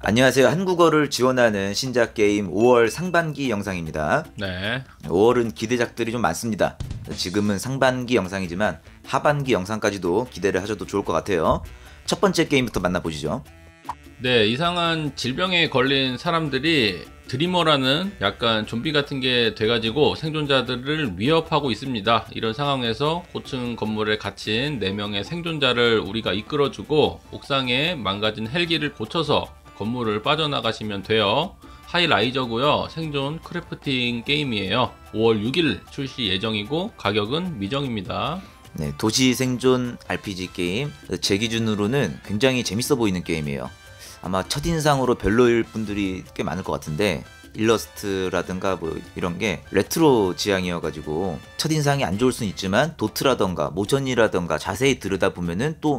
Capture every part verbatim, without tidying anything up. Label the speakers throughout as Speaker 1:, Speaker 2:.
Speaker 1: 안녕하세요. 한국어를 지원하는 신작 게임 오월 상반기 영상입니다.
Speaker 2: 네.
Speaker 1: 오월은 기대작들이 좀 많습니다. 지금은 상반기 영상이지만 하반기 영상까지도 기대를 하셔도 좋을 것 같아요. 첫 번째 게임부터 만나보시죠.
Speaker 2: 네, 이상한 질병에 걸린 사람들이 드리머라는 약간 좀비 같은 게 돼가지고 생존자들을 위협하고 있습니다. 이런 상황에서 고층 건물에 갇힌 네 명의 생존자를 우리가 이끌어주고 옥상에 망가진 헬기를 고쳐서 건물을 빠져나가시면 돼요. 하이라이저고요. 생존 크래프팅 게임이에요. 오월 육일 출시 예정이고 가격은 미정입니다.
Speaker 1: 네, 도시 생존 알피지 게임. 제 기준으로는 굉장히 재밌어 보이는 게임이에요. 아마 첫인상으로 별로일 분들이 꽤 많을 것 같은데 일러스트라든가 뭐 이런 게 레트로 지향이어가지고 첫인상이 안 좋을 수는 있지만 도트라던가 모션이라던가 자세히 들여다보면은 또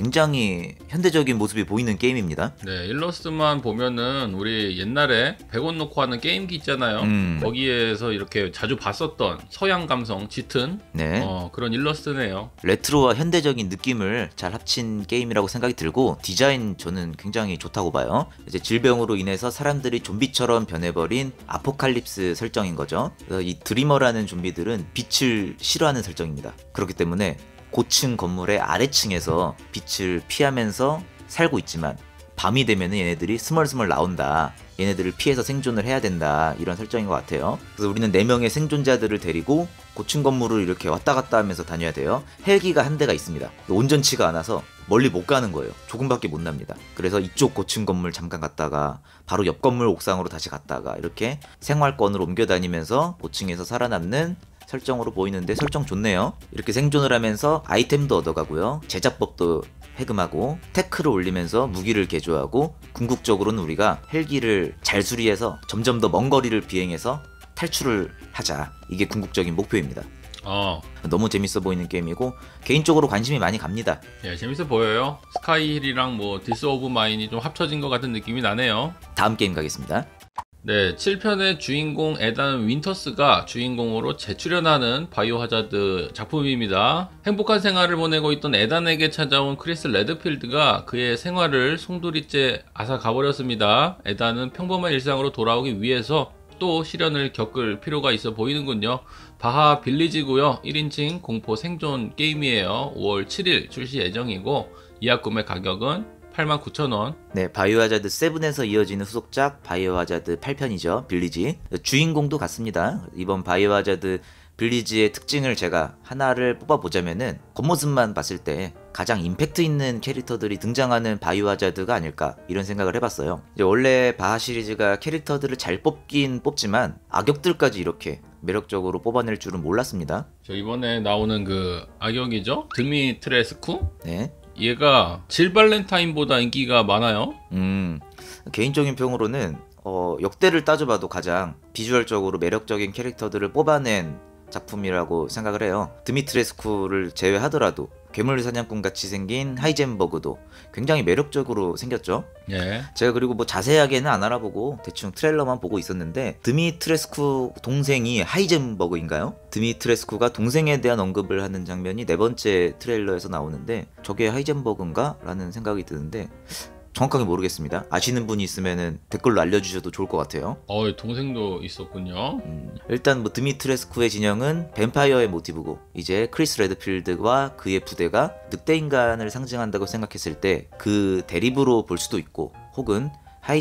Speaker 1: 굉장히 현대적인 모습이 보이는 게임입니다.
Speaker 2: 네, 일러스트만 보면은 우리 옛날에 백 원 놓고 하는 게임기 있잖아요.
Speaker 1: 음.
Speaker 2: 거기에서 이렇게 자주 봤었던 서양 감성 짙은
Speaker 1: 네.
Speaker 2: 어, 그런 일러스트네요.
Speaker 1: 레트로와 현대적인 느낌을 잘 합친 게임이라고 생각이 들고 디자인 저는 굉장히 좋다고 봐요. 이제 질병으로 인해서 사람들이 좀비처럼 변해버린 아포칼립스 설정인 거죠. 그래서 이 드리머라는 좀비들은 빛을 싫어하는 설정입니다. 그렇기 때문에 고층 건물의 아래층에서 빛을 피하면서 살고 있지만 밤이 되면 얘네들이 스멀스멀 나온다. 얘네들을 피해서 생존을 해야 된다. 이런 설정인 것 같아요. 그래서 우리는 네 명의 생존자들을 데리고 고층 건물을 이렇게 왔다 갔다 하면서 다녀야 돼요. 헬기가 한 대가 있습니다. 온전치가 않아서 멀리 못 가는 거예요. 조금밖에 못 납니다. 그래서 이쪽 고층 건물 잠깐 갔다가 바로 옆 건물 옥상으로 다시 갔다가 이렇게 생활권으로 옮겨 다니면서 고층에서 살아남는 설정으로 보이는데 설정 좋네요. 이렇게 생존을 하면서 아이템도 얻어가고요. 제작법도 해금하고 테크를 올리면서 무기를 개조하고 궁극적으로는 우리가 헬기를 잘 수리해서 점점 더 먼 거리를 비행해서 탈출을 하자. 이게 궁극적인 목표입니다.
Speaker 2: 어,
Speaker 1: 너무 재밌어 보이는 게임이고 개인적으로 관심이 많이 갑니다.
Speaker 2: 예, 재밌어 보여요. 스카이힐이랑 뭐 디스 오브 마인이 좀 합쳐진 것 같은 느낌이 나네요.
Speaker 1: 다음 게임 가겠습니다.
Speaker 2: 네, 칠 편의 주인공 에단 윈터스가 주인공으로 재출연하는 바이오하자드 작품입니다. 행복한 생활을 보내고 있던 에단에게 찾아온 크리스 레드필드가 그의 생활을 송두리째 앗아가버렸습니다. 에단은 평범한 일상으로 돌아오기 위해서 또 시련을 겪을 필요가 있어 보이는군요. 바하 빌리지고요. 일 인칭 공포 생존 게임이에요. 오월 칠일 출시 예정이고 예약 구매 가격은 팔만 구천 원.
Speaker 1: 네, 바이오하자드 칠에서 이어지는 후속작 바이오하자드 팔 편이죠. 빌리지. 주인공도 같습니다. 이번 바이오하자드 빌리지의 특징을 제가 하나를 뽑아보자면은 겉모습만 봤을 때 가장 임팩트 있는 캐릭터들이 등장하는 바이오하자드가 아닐까 이런 생각을 해봤어요. 이제 원래 바하 시리즈가 캐릭터들을 잘 뽑긴 뽑지만 악역들까지 이렇게 매력적으로 뽑아낼 줄은 몰랐습니다.
Speaker 2: 저 이번에 나오는 그 악역이죠? 드미트레스쿠?
Speaker 1: 네.
Speaker 2: 얘가 질 발렌타인보다 인기가 많아요.
Speaker 1: 음, 개인적인 평으로는 어, 역대를 따져봐도 가장 비주얼적으로 매력적인 캐릭터들을 뽑아낸 작품이라고 생각을 해요. 드미트레스쿠를 제외하더라도 괴물 사냥꾼 같이 생긴 하이젠버그도 굉장히 매력적으로 생겼죠.
Speaker 2: 예.
Speaker 1: 제가 그리고 뭐 자세하게는 안 알아보고 대충 트레일러만 보고 있었는데 드미트레스쿠 동생이 하이젠버그인가요? 드미트레스쿠가 동생에 대한 언급을 하는 장면이 네 번째 트레일러에서 나오는데 저게 하이젠버그인가? 라는 생각이 드는데 정확하게 모르겠습니다. 아시는 분이 있으면 댓글로 알려주셔도 좋을 것 같아요.
Speaker 2: 어, 동생도 있었군요.
Speaker 1: 음, 일단 뭐 드미트레스쿠의 진영은 뱀파이어의 모티브고 이제 크리스 레드필드와 그의 부대가 늑대 인간을 상징한다고 생각했을 때 그 대립으로 볼 수도 있고 혹은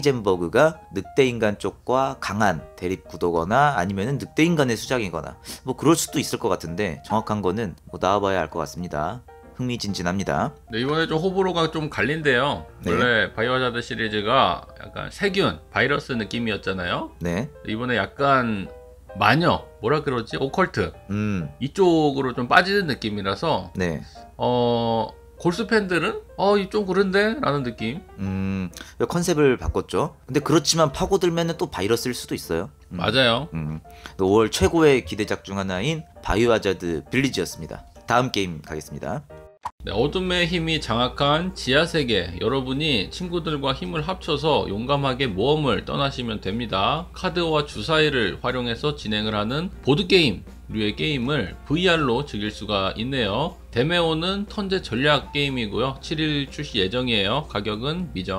Speaker 1: 하이젠버그가 늑대 인간 쪽과 강한 대립 구도거나 아니면은 늑대 인간의 수작이거나 뭐 그럴 수도 있을 것 같은데 정확한 거는 뭐 나와봐야 알 것 같습니다. 흥미진진합니다.
Speaker 2: 네, 이번에 좀 호불호가 좀 갈린대요.
Speaker 1: 네.
Speaker 2: 원래 바이오하자드 시리즈가 약간 세균, 바이러스 느낌이었잖아요.
Speaker 1: 네.
Speaker 2: 이번에 약간 마녀, 뭐라 그러지? 오컬트
Speaker 1: 음.
Speaker 2: 이쪽으로 좀 빠지는 느낌이라서
Speaker 1: 네.
Speaker 2: 어... 골수 팬들은 어, 이 좀 그런데? 라는 느낌.
Speaker 1: 음. 컨셉을 바꿨죠. 근데 그렇지만 파고들면 또 바이러스일 수도 있어요. 음.
Speaker 2: 맞아요.
Speaker 1: 음. 오월 최고의 기대작 중 하나인 바이오하자드 빌리지였습니다. 다음 게임 가겠습니다.
Speaker 2: 네, 어둠의 힘이 장악한 지하세계, 여러분이 친구들과 힘을 합쳐서 용감하게 모험을 떠나시면 됩니다. 카드와 주사위를 활용해서 진행을 하는 보드게임 류의 게임을 브이알로 즐길 수가 있네요. 데메오는 턴제 전략 게임이고요. 칠일 출시 예정이에요. 가격은 미정.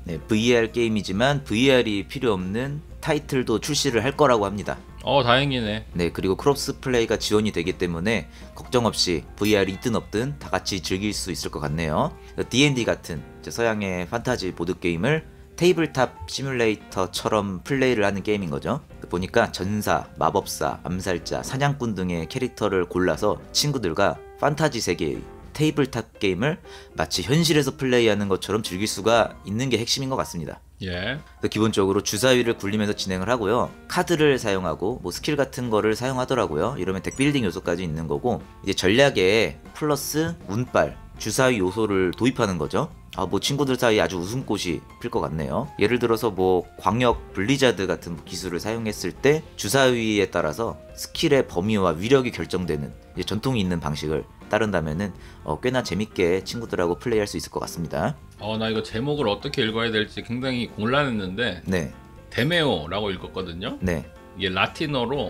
Speaker 1: 네, 브이알 게임이지만 브이알이 필요 없는 타이틀도 출시를 할 거라고 합니다.
Speaker 2: 어 다행이네.
Speaker 1: 네, 그리고 크로스 플레이가 지원이 되기 때문에 걱정 없이 브이알이 있든 없든 다 같이 즐길 수 있을 것 같네요. 디앤디 같은 서양의 판타지 보드게임을 테이블탑 시뮬레이터처럼 플레이를 하는 게임인 거죠. 보니까 전사, 마법사, 암살자, 사냥꾼 등의 캐릭터를 골라서 친구들과 판타지 세계의 테이블탑 게임을 마치 현실에서 플레이하는 것처럼 즐길 수가 있는 게 핵심인 것 같습니다.
Speaker 2: 예.
Speaker 1: 기본적으로 주사위를 굴리면서 진행을 하고요. 카드를 사용하고 뭐 스킬 같은 거를 사용하더라고요. 이러면 덱빌딩 요소까지 있는 거고, 이제 전략에 플러스 운빨, 주사위 요소를 도입하는 거죠. 아, 뭐 친구들 사이에 아주 웃음꽃이 필 것 같네요. 예를 들어서 뭐 광역 블리자드 같은 기술을 사용했을 때 주사위에 따라서 스킬의 범위와 위력이 결정되는 이제 전통이 있는 방식을 따른다면은 어, 꽤나 재밌게 친구들하고 플레이할 수 있을 것 같습니다.
Speaker 2: 어 나 이거 제목을 어떻게 읽어야 될지 굉장히 곤란했는데
Speaker 1: 네,
Speaker 2: 데메오라고 읽었거든요.
Speaker 1: 네.
Speaker 2: 이게 라틴어로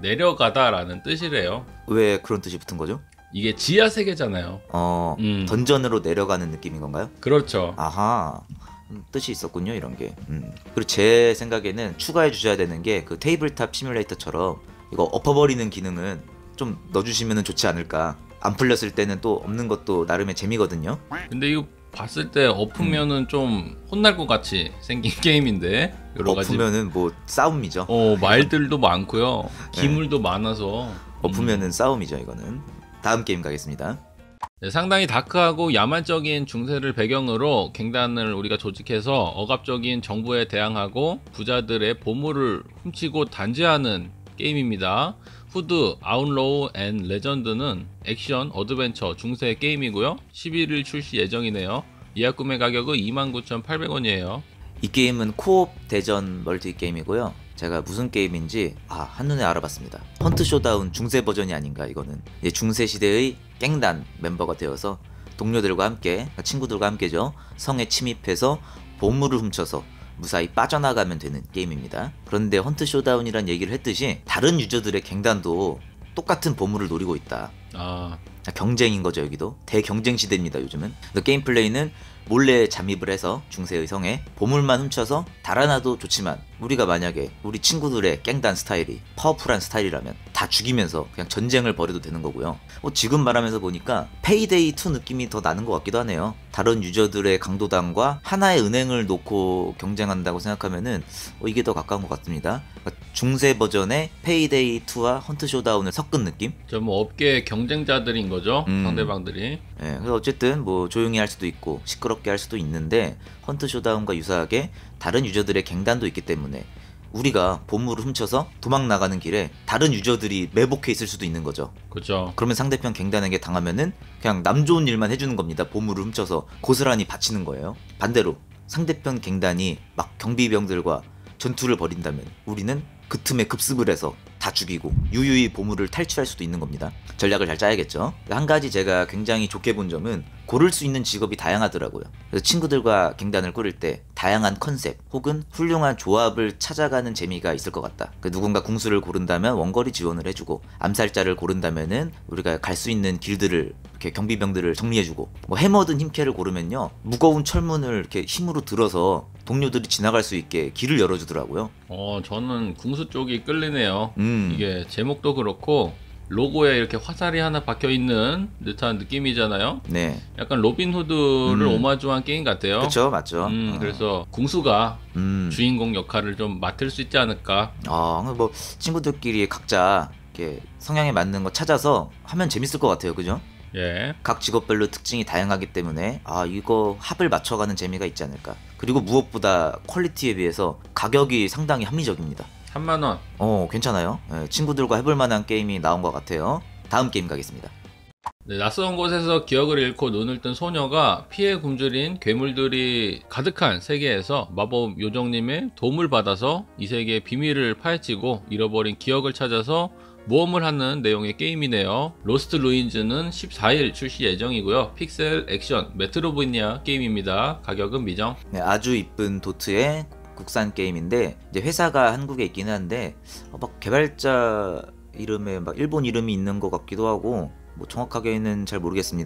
Speaker 2: 내려가다라는 뜻이래요.
Speaker 1: 왜 그런 뜻이 붙은 거죠?
Speaker 2: 이게 지하 세계잖아요.
Speaker 1: 어,
Speaker 2: 음.
Speaker 1: 던전으로 내려가는 느낌인 건가요?
Speaker 2: 그렇죠.
Speaker 1: 아하, 음, 뜻이 있었군요, 이런 게. 음. 그리고 제 생각에는 추가해 주셔야 되는 게 그 테이블탑 시뮬레이터처럼 이거 엎어버리는 기능은 좀 넣어주시면 좋지 않을까. 안 풀렸을 때는 또 없는 것도 나름의 재미거든요.
Speaker 2: 근데 이거 봤을 때 엎으면은
Speaker 1: 음.
Speaker 2: 좀 혼날 것 같이 생긴 게임인데 여러 가지
Speaker 1: 엎으면은 뭐 싸움이죠.
Speaker 2: 어 말들도 많고요. 기물도 많아서
Speaker 1: 엎으면은
Speaker 2: 음.
Speaker 1: 싸움이죠, 이거는. 다음 게임 가겠습니다.
Speaker 2: 네, 상당히 다크하고 야만적인 중세를 배경으로 갱단을 우리가 조직해서 억압적인 정부에 대항하고 부자들의 보물을 훔치고 단죄하는 게임입니다. 후드, 아웃로우 앤 레전드는 액션, 어드벤처, 중세 게임이고요. 십일 일 출시 예정이네요. 예약 구매 가격은 이만 구천팔백 원이에요.
Speaker 1: 이 게임은 코옵 대전 멀티 게임이고요. 제가 무슨 게임인지 아, 한눈에 알아봤습니다. 헌트 쇼다운 중세 버전이 아닌가. 이거는 중세 시대의 갱단 멤버가 되어서 동료들과 함께, 친구들과 함께죠, 성에 침입해서 보물을 훔쳐서 무사히 빠져나가면 되는 게임입니다. 그런데 헌트 쇼다운이란 얘기를 했듯이 다른 유저들의 갱단도 똑같은 보물을 노리고 있다.
Speaker 2: 아,
Speaker 1: 경쟁인 거죠. 여기도 대경쟁 시대입니다, 요즘은. 게임 플레이는 몰래 잠입을 해서 중세의 성에 보물만 훔쳐서 달아나도 좋지만, 우리가 만약에 우리 친구들의 갱단 스타일이 파워풀한 스타일이라면 다 죽이면서 그냥 전쟁을 벌여도 되는 거고요. 어, 지금 말하면서 보니까 페이데이 투 느낌이 더 나는 것 같기도 하네요. 다른 유저들의 강도당과 하나의 은행을 놓고 경쟁한다고 생각하면은 어, 이게 더 가까운 것 같습니다. 그러니까 중세 버전의 페이데이 투와 헌트 쇼다운을 섞은 느낌?
Speaker 2: 저 뭐 업계 경쟁자들인 거죠.
Speaker 1: 음.
Speaker 2: 상대방들이.
Speaker 1: 예, 그래서 어쨌든 뭐 조용히 할 수도 있고 시끄럽게 할 수도 있는데, 헌트 쇼다운과 유사하게 다른 유저들의 갱단도 있기 때문에 우리가 보물을 훔쳐서 도망 나가는 길에 다른 유저들이 매복해 있을 수도 있는 거죠.
Speaker 2: 그렇죠.
Speaker 1: 그러면 상대편 갱단에게 당하면은 그냥 남 좋은 일만 해주는 겁니다. 보물을 훔쳐서 고스란히 바치는 거예요. 반대로 상대편 갱단이 막 경비병들과 전투를 벌인다면 우리는 그 틈에 급습을 해서 다 죽이고 유유히 보물을 탈취할 수도 있는 겁니다. 전략을 잘 짜야겠죠. 한 가지 제가 굉장히 좋게 본 점은 고를 수 있는 직업이 다양하더라고요. 그래서 친구들과 갱단을 꾸릴 때 다양한 컨셉 혹은 훌륭한 조합을 찾아가는 재미가 있을 것 같다. 누군가 궁수를 고른다면 원거리 지원을 해주고, 암살자를 고른다면은 우리가 갈 수 있는 길들을 이렇게 경비병들을 정리해주고, 뭐 해머든 힘캐를 고르면요, 무거운 철문을 이렇게 힘으로 들어서 동료들이 지나갈 수 있게 길을 열어주더라고요.
Speaker 2: 어 저는 궁수 쪽이 끌리네요.
Speaker 1: 음.
Speaker 2: 이게 제목도 그렇고 로고에 이렇게 화살이 하나 박혀 있는 듯한 느낌이잖아요.
Speaker 1: 네.
Speaker 2: 약간 로빈 후드를
Speaker 1: 음.
Speaker 2: 오마주한 게임 같아요.
Speaker 1: 그쵸, 맞죠.
Speaker 2: 음,
Speaker 1: 어.
Speaker 2: 그래서 궁수가
Speaker 1: 음.
Speaker 2: 주인공 역할을 좀 맡을 수 있지 않을까.
Speaker 1: 아, 뭐 친구들끼리 각자 이렇게 성향에 맞는 거 찾아서 하면 재밌을 것 같아요, 그죠?
Speaker 2: 예.
Speaker 1: 각 직업별로 특징이 다양하기 때문에 아, 이거 합을 맞춰가는 재미가 있지 않을까. 그리고 무엇보다 퀄리티에 비해서 가격이 상당히 합리적입니다.
Speaker 2: 삼만 원.
Speaker 1: 어, 괜찮아요. 예, 친구들과 해볼 만한 게임이 나온 것 같아요. 다음 게임 가겠습니다.
Speaker 2: 네, 낯선 곳에서 기억을 잃고 눈을 뜬 소녀가 피해 굶주린 괴물들이 가득한 세계에서 마법 요정님의 도움을 받아서 이 세계의 비밀을 파헤치고 잃어버린 기억을 찾아서 모험을 하는 내용의 게임이네요. 로스트 루인즈는 십사 일 출시 예정이고요. 픽셀 액션 메트로비니아 게임입니다. 가격은 미정.
Speaker 1: 네, 아주 이쁜 도트의 국산 게임인데, 이제 회사가 한국에 있기는 한데 어, 막 개발자 이름에 막 일본 이름이 있는 것 같기도 하고, 뭐 정확하게는 잘 모르겠습니다.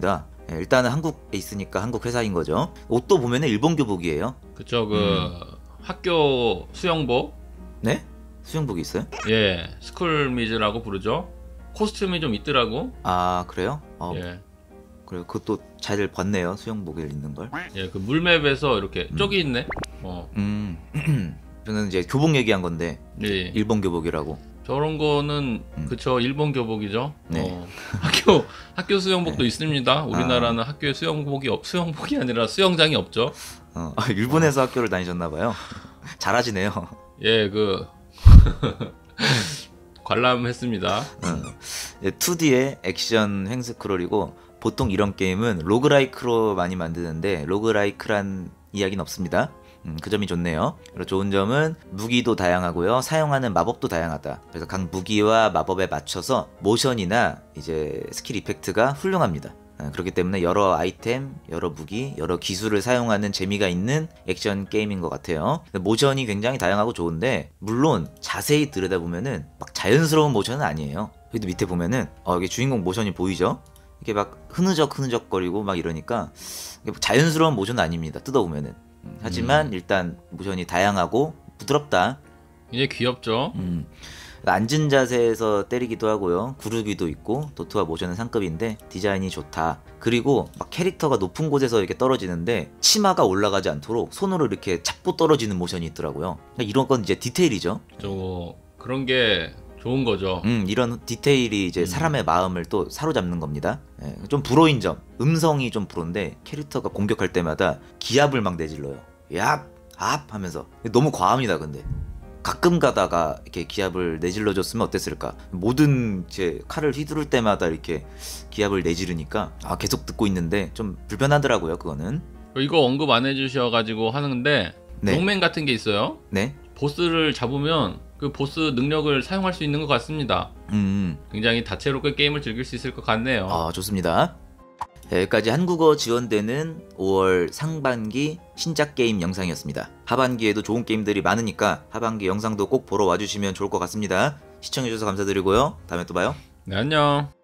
Speaker 1: 예, 일단은 한국에 있으니까 한국 회사인 거죠. 옷도 보면은 일본 교복이에요.
Speaker 2: 그쵸. 그 학교 수영복,
Speaker 1: 네? 수영복이 있어요?
Speaker 2: 예, 스쿨미즈라고 부르죠. 코스튬이 좀 있더라고.
Speaker 1: 아 그래요? 어,
Speaker 2: 예,
Speaker 1: 그래요. 그것도 잘 봤네요. 수영복을 입는 걸.
Speaker 2: 예, 그 물맵에서 이렇게
Speaker 1: 음.
Speaker 2: 저기 있네. 어,
Speaker 1: 음, 저는 이제 교복 얘기한 건데
Speaker 2: 예,
Speaker 1: 일본 교복이라고.
Speaker 2: 저런 거는
Speaker 1: 음.
Speaker 2: 그쵸, 일본 교복이죠.
Speaker 1: 네.
Speaker 2: 어, 학교 학교 수영복도
Speaker 1: 네.
Speaker 2: 있습니다. 우리나라는 학교에 수영복이 없 수영복이 아니라 수영장이 없죠.
Speaker 1: 어, 아, 일본에서 학교를 다니셨나봐요. 잘하시네요.
Speaker 2: 예, 그 관람했습니다.
Speaker 1: 어. 투디의 액션 횡스크롤이고 보통 이런 게임은 로그라이크로 많이 만드는데 로그라이크란 이야기는 없습니다. 음, 그 점이 좋네요. 그리고 좋은 점은 무기도 다양하고요. 사용하는 마법도 다양하다. 그래서 각 무기와 마법에 맞춰서 모션이나 이제 스킬 이펙트가 훌륭합니다. 어, 그렇기 때문에 여러 아이템, 여러 무기, 여러 기술을 사용하는 재미가 있는 액션 게임인 것 같아요. 모션이 굉장히 다양하고 좋은데 물론 자세히 들여다보면은 막 자연스러운 모션은 아니에요. 여기도 밑에 보면은 어, 여기 주인공 모션이 보이죠? 이게 막 흐느적 흐느적거리고 막 이러니까 이게 뭐 자연스러운 모션은 아닙니다. 뜯어보면은. 음, 하지만
Speaker 2: 음.
Speaker 1: 일단 모션이 다양하고 부드럽다.
Speaker 2: 이제 귀엽죠.
Speaker 1: 음. 앉은 자세에서 때리기도 하고요. 구르기도 있고 도트와 모션은 상급인데 디자인이 좋다. 그리고 막 캐릭터가 높은 곳에서 이렇게 떨어지는데 치마가 올라가지 않도록 손으로 이렇게 잡고 떨어지는 모션이 있더라고요. 그러니까 이런 건 이제 디테일이죠.
Speaker 2: 저 그런 게 좋은 거죠.
Speaker 1: 음, 이런 디테일이 이제
Speaker 2: 음.
Speaker 1: 사람의 마음을 또 사로잡는 겁니다. 예, 좀 불호인 점, 음성이 좀 불호인데 캐릭터가 공격할 때마다 기압을 막 내질러요. 얍, 앞 하면서 너무 과합니다. 근데 가끔 가다가 이렇게 기압을 내질러줬으면 어땠을까? 모든 제 칼을 휘두를 때마다 이렇게 기압을 내지르니까 아 계속 듣고 있는데 좀 불편하더라고요. 그거는.
Speaker 2: 이거 언급 안 해주셔가지고 하는데
Speaker 1: 네,
Speaker 2: 용맹 같은 게 있어요.
Speaker 1: 네,
Speaker 2: 보스를 잡으면 그 보스 능력을 사용할 수 있는 것 같습니다.
Speaker 1: 음,
Speaker 2: 굉장히 다채롭게 게임을 즐길 수 있을 것 같네요.
Speaker 1: 아 좋습니다. 네, 여기까지 한국어 지원되는 오월 상반기 신작 게임 영상이었습니다. 하반기에도 좋은 게임들이 많으니까 하반기 영상도 꼭 보러 와주시면 좋을 것 같습니다. 시청해주셔서 감사드리고요. 다음에 또 봐요.
Speaker 2: 네, 안녕.